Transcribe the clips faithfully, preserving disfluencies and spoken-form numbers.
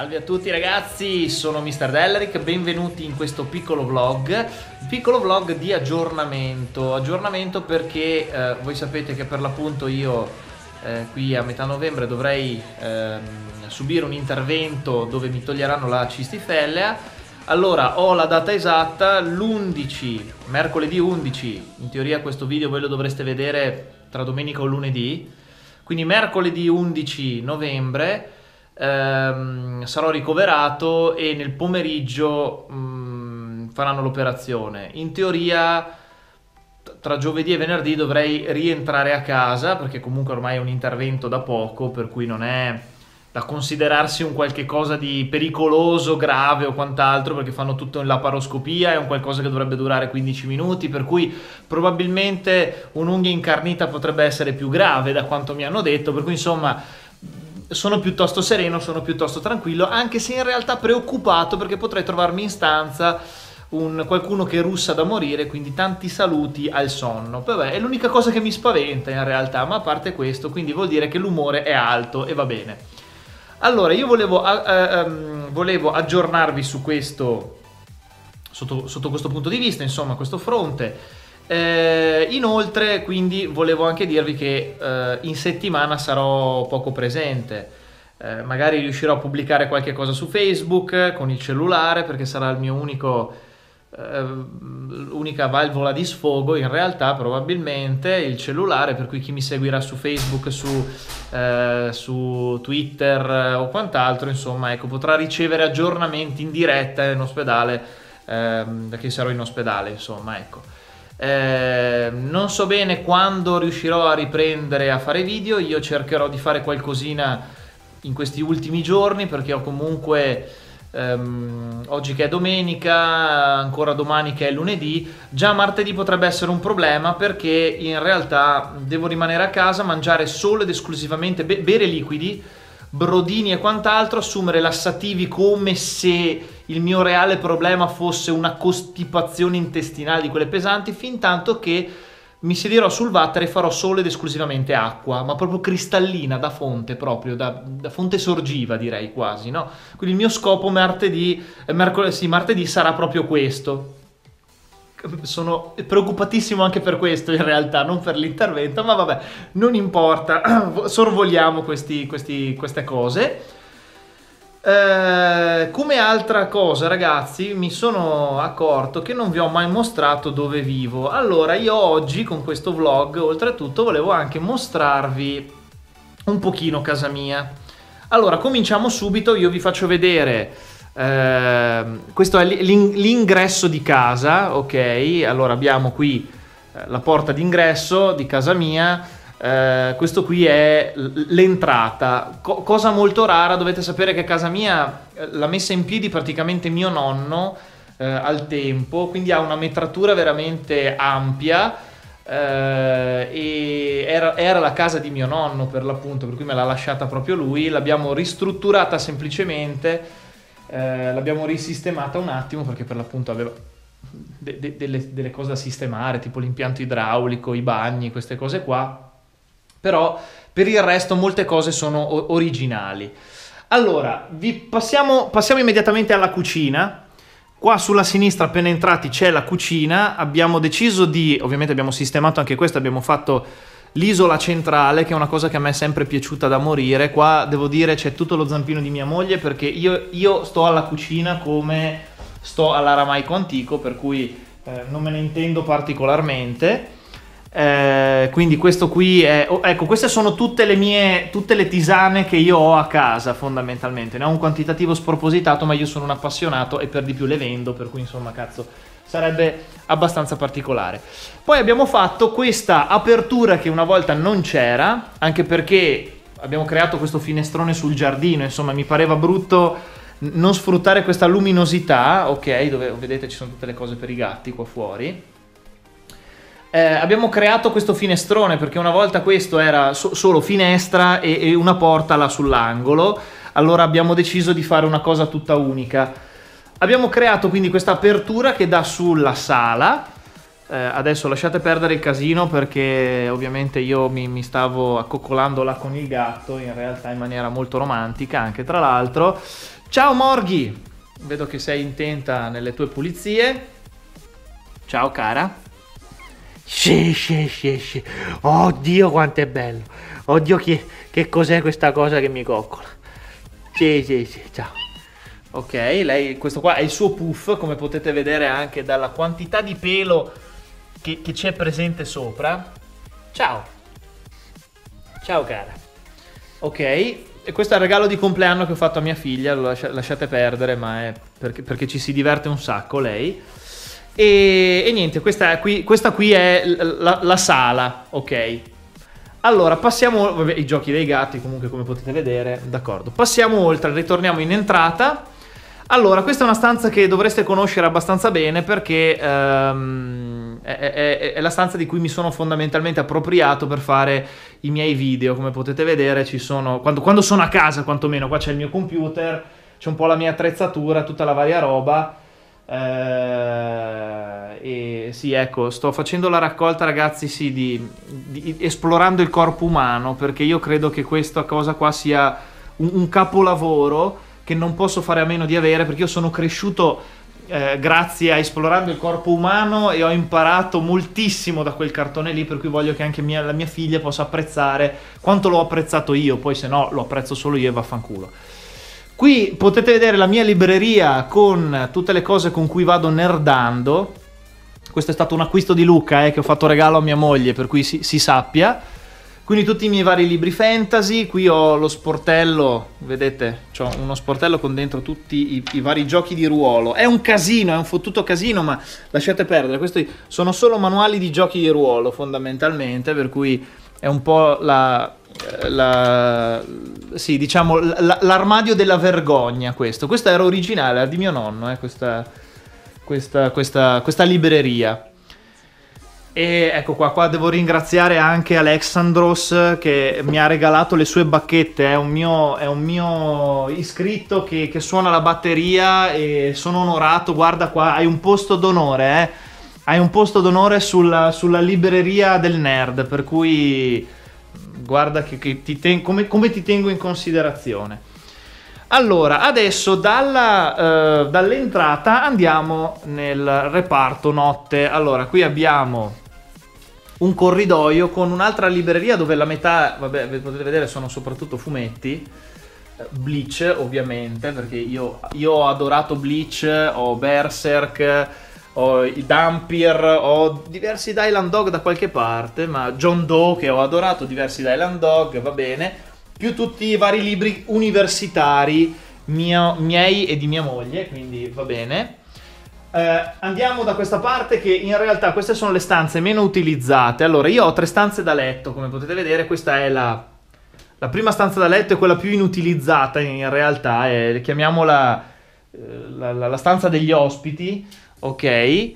Salve a tutti ragazzi, sono mister Delleric, benvenuti in questo piccolo vlog, un piccolo vlog di aggiornamento, aggiornamento perché eh, voi sapete che per l'appunto io eh, qui a metà novembre dovrei eh, subire un intervento dove mi toglieranno la cistifellea. Allora ho la data esatta, l'undici, mercoledì undici, in teoria questo video voi lo dovreste vedere tra domenica o lunedì, quindi mercoledì undici novembre ehm, sarò ricoverato e nel pomeriggio mh, faranno l'operazione. In teoria tra giovedì e venerdì dovrei rientrare a casa, perché comunque ormai è un intervento da poco, per cui non è da considerarsi un qualche cosa di pericoloso, grave o quant'altro, perché fanno tutto in laparoscopia, è un qualcosa che dovrebbe durare quindici minuti, per cui probabilmente un'unghia incarnita potrebbe essere più grave da quanto mi hanno detto, per cui insomma sono piuttosto sereno, sono piuttosto tranquillo, anche se in realtà preoccupato perché potrei trovarmi in stanza un qualcuno che russa da morire, quindi tanti saluti al sonno. Vabbè, è l'unica cosa che mi spaventa in realtà, ma a parte questo, quindi vuol dire che l'umore è alto e va bene. Allora, io volevo, uh, um, volevo aggiornarvi su questo, sotto, sotto questo punto di vista, insomma, questo fronte. Eh, inoltre, quindi, volevo anche dirvi che uh, in settimana sarò poco presente. Eh, magari riuscirò a pubblicare qualche cosa su Facebook con il cellulare, perché sarà il mio unico... l'unica valvola di sfogo in realtà, probabilmente il cellulare, per cui chi mi seguirà su Facebook, su, eh, su Twitter eh, o quant'altro, insomma, ecco, potrà ricevere aggiornamenti in diretta in ospedale, eh, perché sarò in ospedale, insomma, ecco. Eh, non so bene quando riuscirò a riprendere a fare video, io cercherò di fare qualcosina in questi ultimi giorni, perché ho comunque Um, oggi che è domenica, ancora domani che è lunedì, già martedì potrebbe essere un problema, perché in realtà devo rimanere a casa, mangiare solo ed esclusivamente, be bere liquidi, brodini e quant'altro, assumere lassativi come se il mio reale problema fosse una costipazione intestinale di quelle pesanti, fin tanto che mi siederò sul water e farò solo ed esclusivamente acqua, ma proprio cristallina, da fonte, proprio, da, da fonte sorgiva direi quasi, no? Quindi il mio scopo martedì, eh, mercoledì, sì, martedì sarà proprio questo. Sono preoccupatissimo anche per questo in realtà, non per l'intervento, ma vabbè, non importa, sorvoliamo questi, questi, queste cose. Eh, come altra cosa ragazzi, mi sono accorto che non vi ho mai mostrato dove vivo. Allora io oggi con questo vlog oltretutto volevo anche mostrarvi un pochino casa mia. Allora cominciamo subito, io vi faccio vedere eh, questo è l'ingresso di casa, ok? Allora abbiamo qui eh, la porta d'ingresso di casa mia. Uh, questo qui è l'entrata, Co cosa molto rara. Dovete sapere che casa mia l'ha messa in piedi praticamente mio nonno uh, al tempo, quindi ha una metratura veramente ampia uh, e era, era la casa di mio nonno per l'appunto, per cui me l'ha lasciata proprio lui. L'abbiamo ristrutturata semplicemente, uh, l'abbiamo risistemata un attimo perché per l'appunto aveva de de delle, delle cose da sistemare, tipo l'impianto idraulico, i bagni, queste cose qua. Però per il resto molte cose sono originali. Allora, vi passiamo, passiamo immediatamente alla cucina. Qua sulla sinistra appena entrati c'è la cucina. Abbiamo deciso di, ovviamente abbiamo sistemato anche questo, abbiamo fatto l'isola centrale, che è una cosa che a me è sempre piaciuta da morire. Qua devo dire c'è tutto lo zampino di mia moglie, perché io, io sto alla cucina come sto all'aramaico antico, per cui eh, non me ne intendo particolarmente. Eh, quindi questo qui è, oh, ecco, queste sono tutte le mie, tutte le tisane che io ho a casa fondamentalmente. Ne ho un quantitativo spropositato, ma io sono un appassionato e per di più le vendo, per cui insomma cazzo sarebbe abbastanza particolare. Poi abbiamo fatto questa apertura che una volta non c'era, anche perché abbiamo creato questo finestrone sul giardino, insomma mi pareva brutto non sfruttare questa luminosità, ok, dove vedete ci sono tutte le cose per i gatti qua fuori. Eh, abbiamo creato questo finestrone perché una volta questo era so solo finestra e, e una porta là sull'angolo, allora abbiamo deciso di fare una cosa tutta unica. Abbiamo creato quindi questa apertura che dà sulla sala, Eh, adesso lasciate perdere il casino perché ovviamente io mi, mi stavo accoccolando là con il gatto, in realtà in maniera molto romantica anche tra l'altro. Ciao Morghi, vedo che sei intenta nelle tue pulizie. Ciao cara. Sì, sì, sì, sì. Oddio quanto è bello. Oddio che, che cos'è questa cosa che mi coccola. Sì, sì, sì, ciao. Ok, lei, questo qua è il suo puff, come potete vedere anche dalla quantità di pelo che, che c'è presente sopra. Ciao. Ciao cara. Ok, e questo è il regalo di compleanno che ho fatto a mia figlia, lo lascia, lasciate perdere, ma è perché, perché ci si diverte un sacco lei. E, e niente, questa qui, questa qui è la, la sala, ok. Allora, passiamo, vabbè, i giochi dei gatti comunque come potete vedere, d'accordo. Passiamo oltre, ritorniamo in entrata. Allora, questa è una stanza che dovreste conoscere abbastanza bene perché um, è, è, è la stanza di cui mi sono fondamentalmente appropriato per fare i miei video. Come potete vedere ci sono, quando, quando sono a casa quantomeno, qua c'è il mio computer, c'è un po' la mia attrezzatura, tutta la varia roba. Uh, e sì, ecco, sto facendo la raccolta ragazzi, sì, di, di esplorando il corpo umano, perché io credo che questa cosa qua sia un, un capolavoro che non posso fare a meno di avere, perché io sono cresciuto eh, grazie a esplorando il corpo umano e ho imparato moltissimo da quel cartone lì, per cui voglio che anche mia, la mia figlia possa apprezzare quanto l'ho apprezzato io, poi se no lo apprezzo solo io e vaffanculo. Qui potete vedere la mia libreria con tutte le cose con cui vado nerdando. Questo è stato un acquisto di Luca, eh, che ho fatto regalo a mia moglie, per cui si, si sappia. Quindi tutti i miei vari libri fantasy. Qui ho lo sportello, vedete, ho uno sportello con dentro tutti i, i vari giochi di ruolo. È un casino, è un fottuto casino, ma lasciate perdere. Questi sono solo manuali di giochi di ruolo, fondamentalmente, per cui è un po' la... La, sì, diciamo l'armadio della vergogna. Questo questo era originale, era di mio nonno, eh, questa, questa, questa, questa libreria. E ecco qua, qua devo ringraziare anche Alexandros che mi ha regalato le sue bacchette. È un mio, è un mio iscritto che, che suona la batteria e sono onorato. Guarda qua, hai un posto d'onore, eh? Hai un posto d'onore sulla, sulla libreria del nerd, per cui guarda che, che ti ten- come, come ti tengo in considerazione. Allora, adesso dalla, uh, dall'entrata andiamo nel reparto notte. Allora, qui abbiamo un corridoio con un'altra libreria dove la metà, vabbè, potete vedere, sono soprattutto fumetti. Bleach, ovviamente, perché io, io ho adorato Bleach, ho Berserk, ho i Dhampir, ho diversi Dylan Dog da qualche parte, ma John Doe che ho adorato, diversi Dylan Dog, va bene, più tutti i vari libri universitari mio, miei e di mia moglie, quindi va bene. Eh, andiamo da questa parte, che in realtà queste sono le stanze meno utilizzate. Allora, io ho tre stanze da letto, come potete vedere. Questa è la, la prima stanza da letto, è quella più inutilizzata in realtà, è, chiamiamola eh, la, la, la stanza degli ospiti. Ok, eh,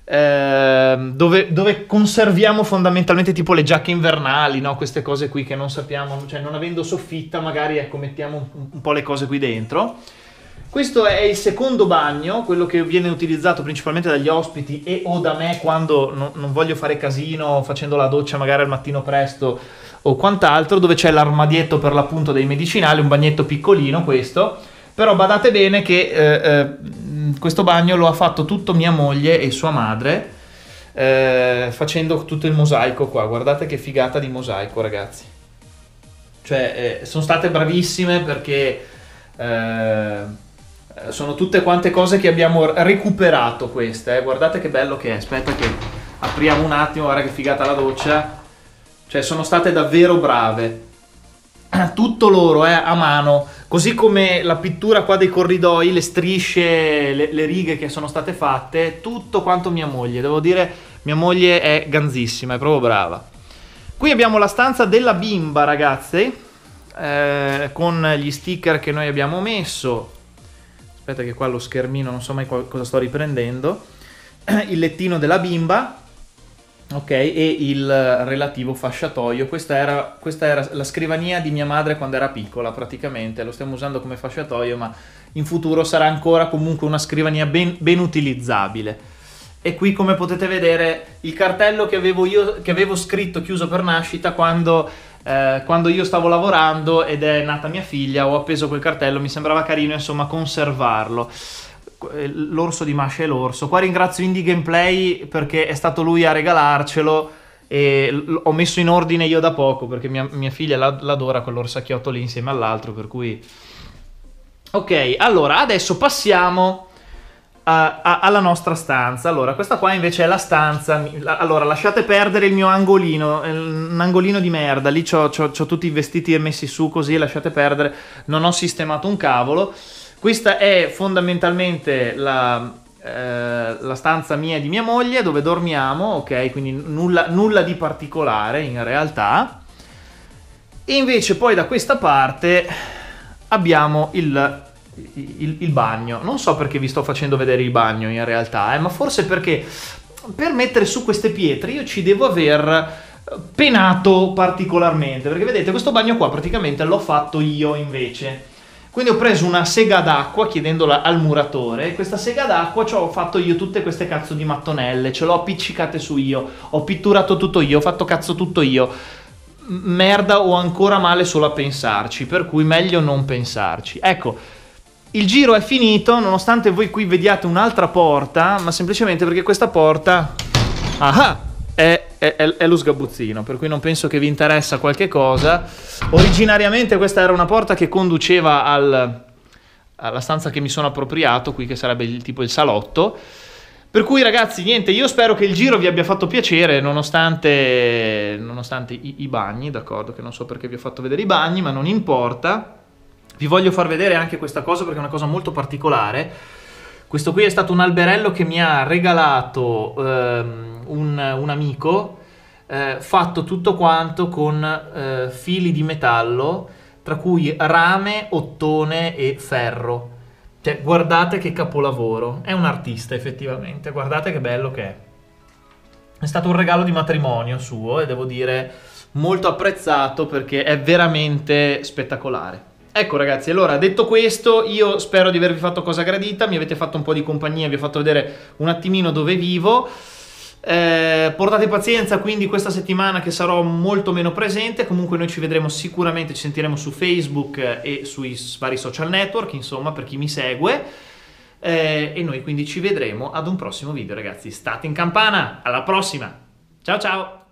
dove, dove conserviamo fondamentalmente tipo le giacche invernali, no? Queste cose qui che non sappiamo, cioè non avendo soffitta magari, ecco, mettiamo un, un po' le cose qui dentro. Questo è il secondo bagno, quello che viene utilizzato principalmente dagli ospiti e o da me quando non, non voglio fare casino facendo la doccia magari al mattino presto o quant'altro, dove c'è l'armadietto per l'appunto dei medicinali, un bagnetto piccolino questo. Però badate bene che eh, eh, questo bagno lo ha fatto tutto mia moglie e sua madre, eh, facendo tutto il mosaico qua. Guardate che figata di mosaico, ragazzi. Cioè, eh, sono state bravissime perché eh, sono tutte quante cose che abbiamo recuperato queste. Eh. Guardate che bello che è. Aspetta che apriamo un attimo, guarda che figata la doccia. Cioè, sono state davvero brave. Tutto loro, eh, a mano. Così come la pittura qua dei corridoi, le strisce, le, le righe che sono state fatte, tutto quanto mia moglie. Devo dire, mia moglie è ganzissima, è proprio brava. Qui abbiamo la stanza della bimba, ragazzi, eh, con gli sticker che noi abbiamo messo. Aspetta che qua lo schermino, non so mai cosa sto riprendendo. Il lettino della bimba. Ok, e il relativo fasciatoio. Questa era, questa era la scrivania di mia madre quando era piccola, praticamente. Lo stiamo usando come fasciatoio, ma in futuro sarà ancora comunque una scrivania ben, ben utilizzabile. E qui, come potete vedere, il cartello che avevo io, che avevo scritto chiuso per nascita quando, eh, quando io stavo lavorando ed è nata mia figlia, ho appeso quel cartello, mi sembrava carino insomma conservarlo. L'orso di Masha e l'orso. Qua ringrazio Indie Gameplay perché è stato lui a regalarcelo e ho messo in ordine io da poco perché mia, mia figlia l'adora quell'orsacchiotto lì insieme all'altro, per cui... Ok, allora adesso passiamo... A, a, alla nostra stanza. Allora, questa qua invece è la stanza. Allora, lasciate perdere il mio angolino, un angolino di merda. Lì c'ho, c'ho, c'ho tutti i vestiti messi su così, lasciate perdere. Non ho sistemato un cavolo. Questa è fondamentalmente la, eh, la stanza mia e di mia moglie, dove dormiamo, ok? Quindi nulla, nulla di particolare in realtà. E invece poi da questa parte abbiamo il... Il, il bagno. Non so perché vi sto facendo vedere il bagno in realtà, eh, ma forse perché per mettere su queste pietre io ci devo aver penato particolarmente, perché vedete questo bagno qua praticamente l'ho fatto io invece. Quindi ho preso una sega d'acqua chiedendola al muratore e questa sega d'acqua ci ho fatto io tutte queste cazzo di mattonelle, ce l'ho appiccicate su io, ho pitturato tutto io, ho fatto cazzo tutto io. Merda, o ancora male solo a pensarci, per cui meglio non pensarci. Ecco, il giro è finito, nonostante voi qui vediate un'altra porta, ma semplicemente perché questa porta ah, è, è, è lo sgabuzzino, per cui non penso che vi interessa qualche cosa. Originariamente questa era una porta che conduceva al, alla stanza che mi sono appropriato, qui che sarebbe il, tipo il salotto. Per cui ragazzi, niente, io spero che il giro vi abbia fatto piacere, nonostante, nonostante i, i bagni, d'accordo, che non so perché vi ho fatto vedere i bagni, ma non importa. Vi voglio far vedere anche questa cosa perché è una cosa molto particolare. Questo qui è stato un alberello che mi ha regalato ehm, un, un amico, eh, fatto tutto quanto con eh, fili di metallo, tra cui rame, ottone e ferro. Cioè, guardate che capolavoro. È un artista effettivamente, guardate che bello che è. È stato un regalo di matrimonio suo e devo dire molto apprezzato perché è veramente spettacolare. Ecco ragazzi, allora detto questo io spero di avervi fatto cosa gradita, mi avete fatto un po' di compagnia, vi ho fatto vedere un attimino dove vivo, eh, portate pazienza quindi questa settimana che sarò molto meno presente, comunque noi ci vedremo sicuramente, ci sentiremo su Facebook e sui vari social network, insomma per chi mi segue, eh, e noi quindi ci vedremo ad un prossimo video ragazzi, state in campana, alla prossima, ciao ciao!